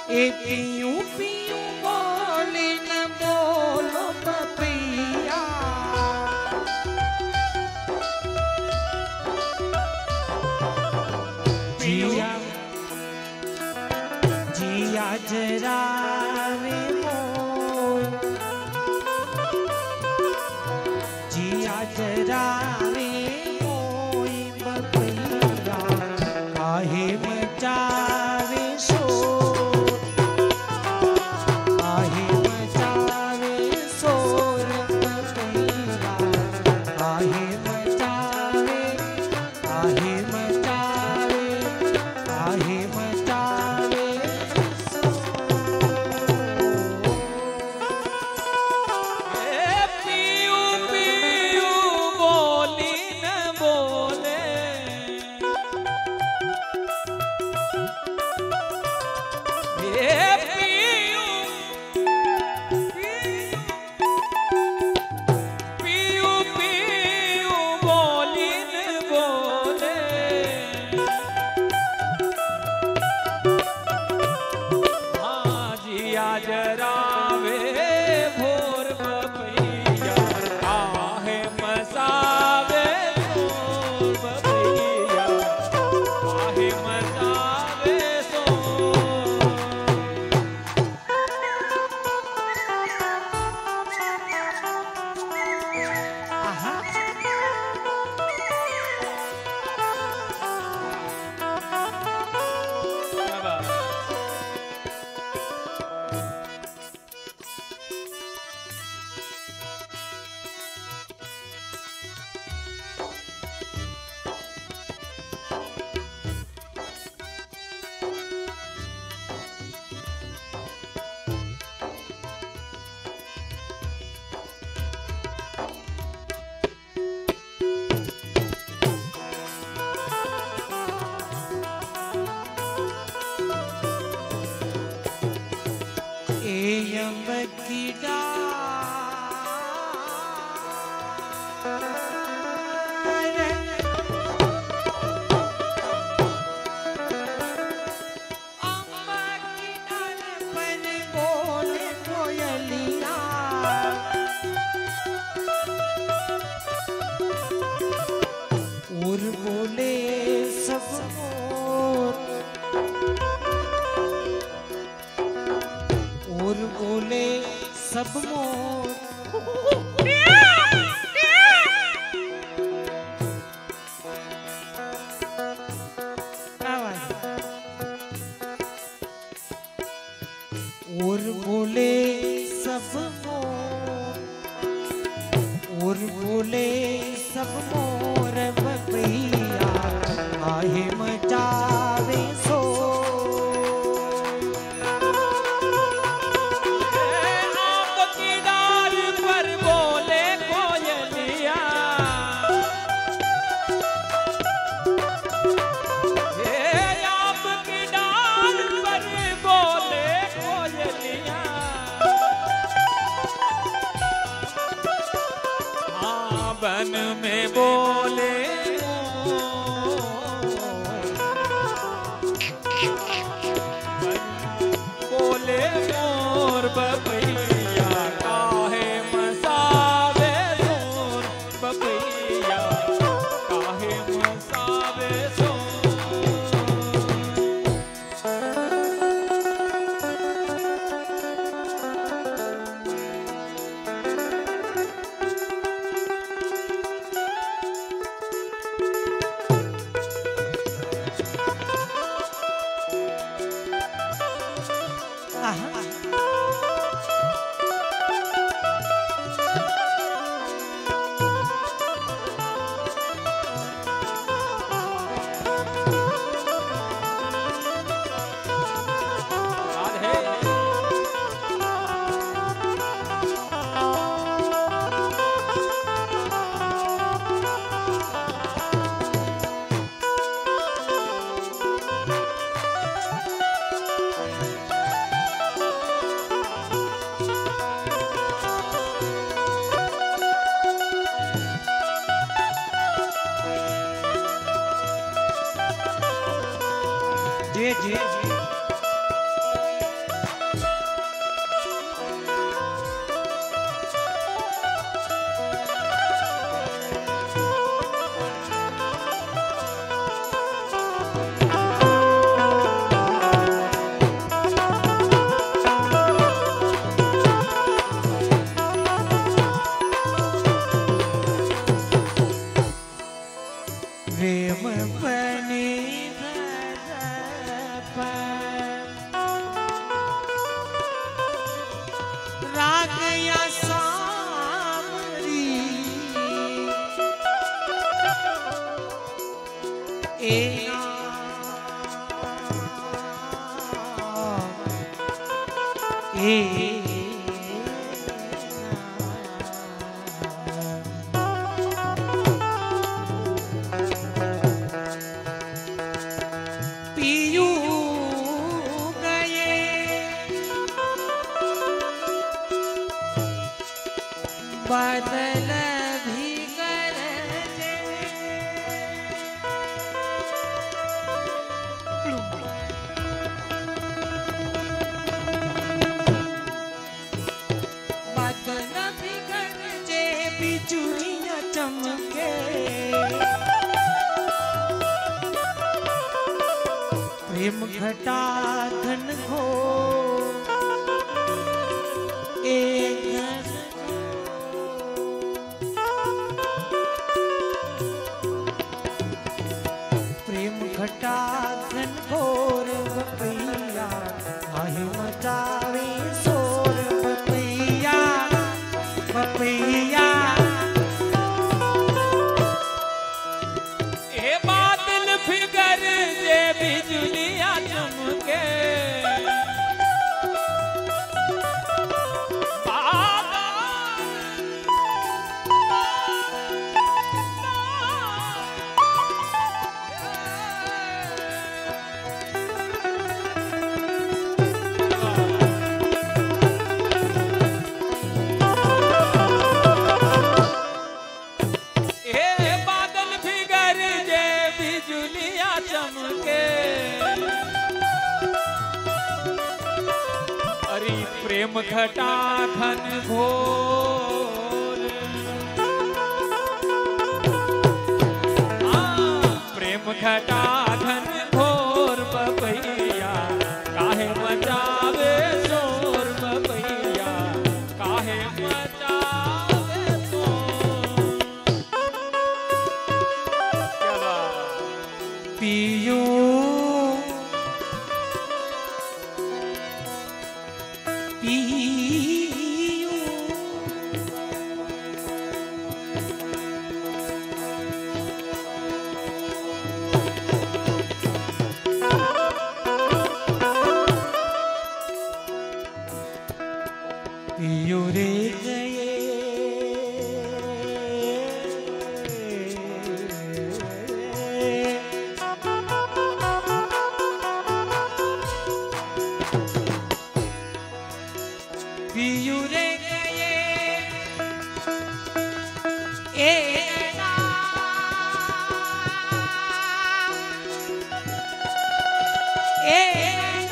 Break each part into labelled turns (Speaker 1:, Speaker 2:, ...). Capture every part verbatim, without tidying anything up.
Speaker 1: ए पियू पियू बोली न बोलो पपिया, जिया जिया जरावे मोर, जिया जरावे मोई बपिया, काहे मचावे शोर, काहे मचावे शोर बपिया, काहे मचावे, काहे मचावे, काहे मचावे सब मोर, और बोले सब मोर, और बोले सब मोर बपिया, काहे मचावे सो,
Speaker 2: बन में बोले बोले मोर बपिया, काहे मसावे सोर बपिया, काहे मसावे सोर।
Speaker 1: पियू गए बादल भी गरजे बादल भी गरजे बिजुलियां चमके प्रेम घटा घन घोर एक प्रेम घटा घन घोर बपैया काहे मचावे शोर बपैया बपैया
Speaker 2: ए बादल फिगर जे बिजुलियां चमके प्रेम घटा घन घोर प्रेम घटा घन घोर बपैया काहे मचावे शोर बपैया काहे मचावे शोर
Speaker 1: पियू पियू पियू रे गए पियू रे गए ए ए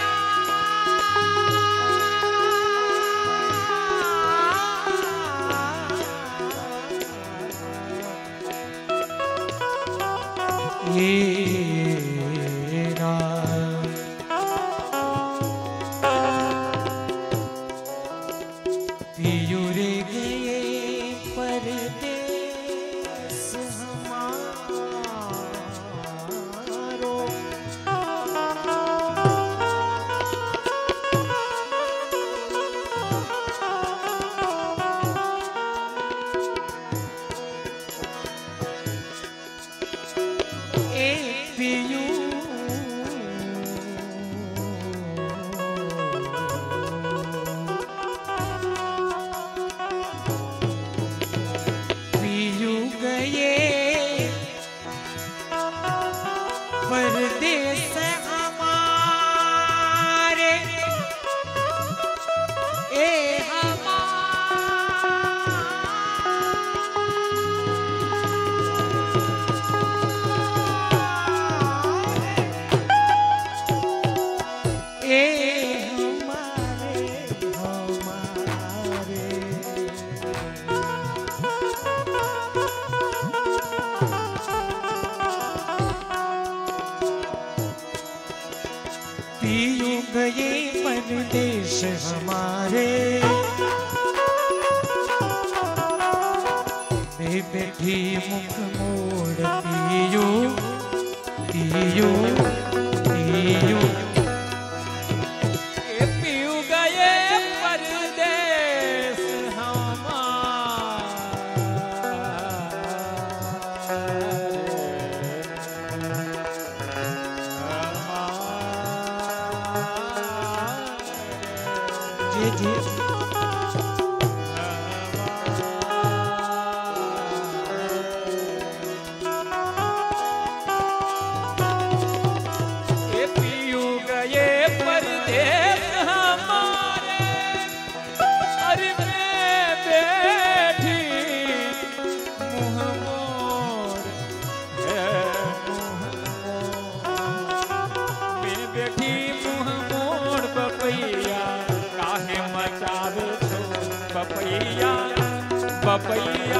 Speaker 1: पियू रे गए परदेस हमारो ए पियू परदेस हमारे ए हमारे ए हमारे हमारे पियू गए परदेश हमारे बे बैठी मुख मोड़ पियू पियू पियू
Speaker 2: पियू गए परदेस हमारे
Speaker 1: जी जी
Speaker 2: ये पियू गए परदेस हमारे, अरे मैं बैठी मुँह मोड़, है मैं बैठी मुँह मोड़ बपैया काहे मचावे शोर बपैया बपैया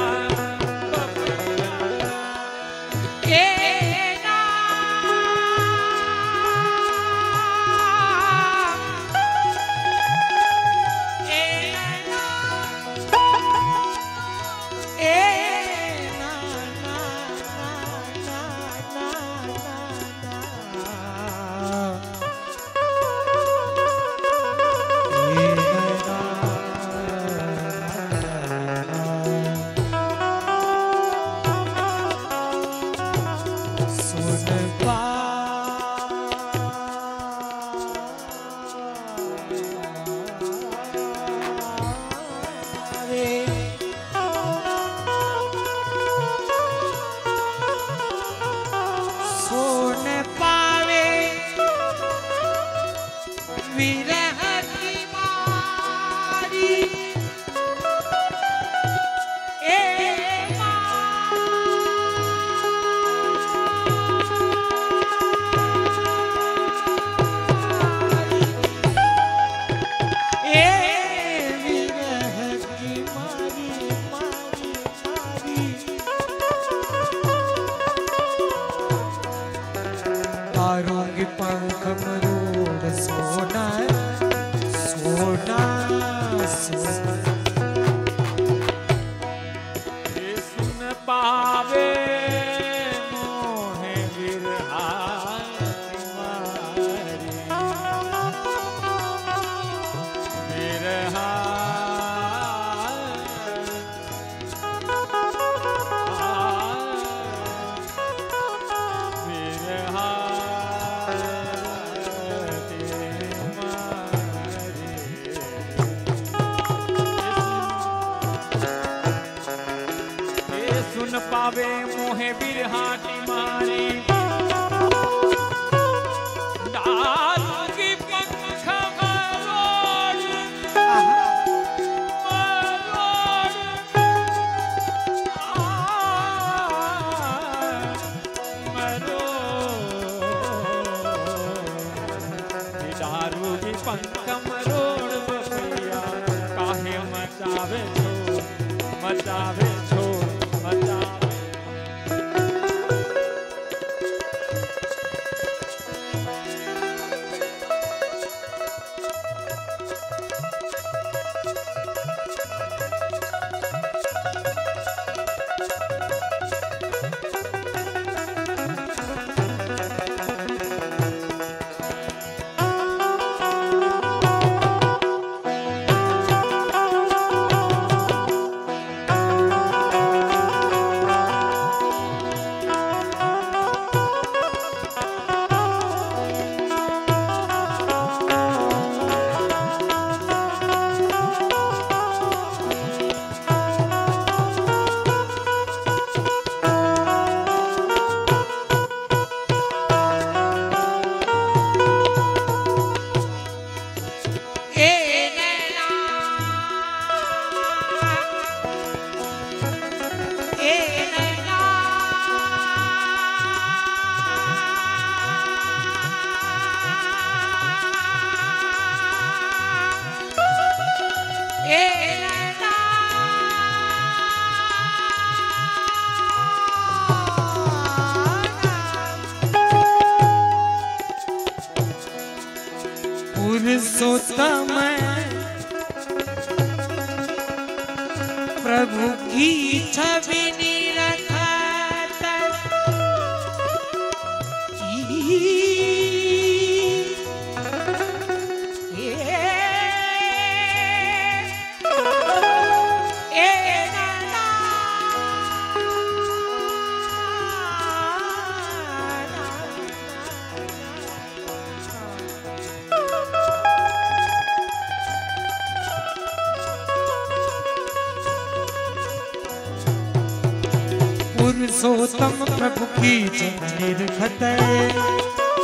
Speaker 1: पंख मरोड़ सोना सोना सोना
Speaker 2: सुन पावे मोहे बिरहा तुम्हारी बिरहा बिरहा सुन पावे मोहे बिरहाटी मारी डालूंगी पंख मरोड़ मरोड़ मरोड़ डालूंगी पंख मरोड़ बपैया काहे मचावे छोड़ मचावे छोड़ मचावे
Speaker 1: पुरुषोत्तम प्रभु की छवि निरखत पुरुषोत्तम प्रभु की जंजीर खतरे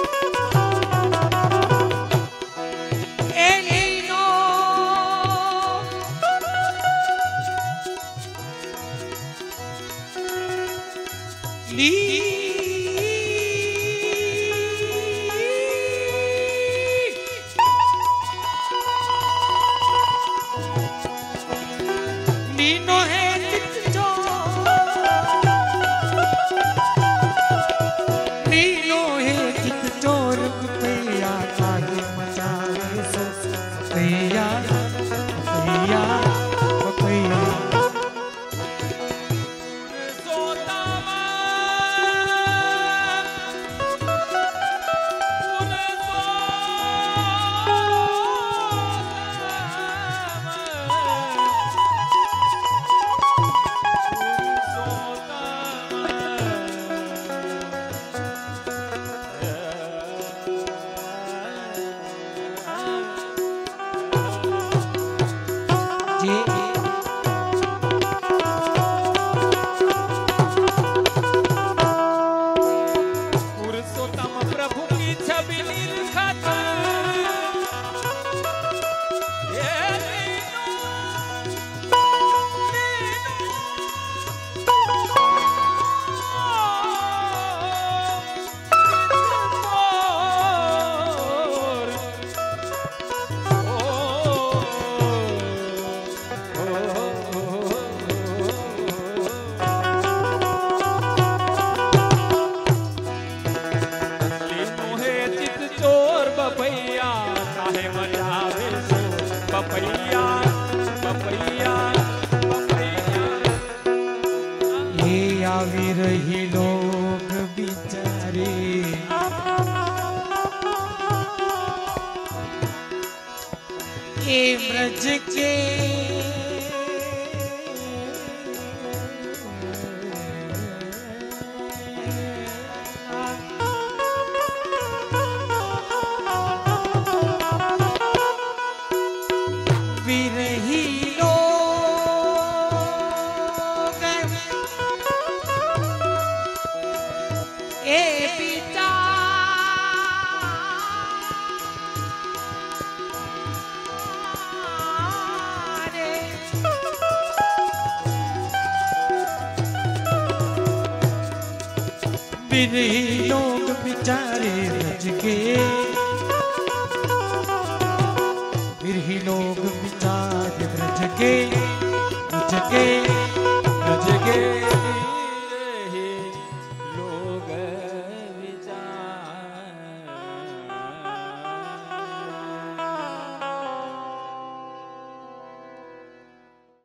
Speaker 1: रही लोग बिचारे ये ब्रज के बिरही लोग बिचारे ब्रज के बिरही लोग बिचारे ब्रज के ब्रज के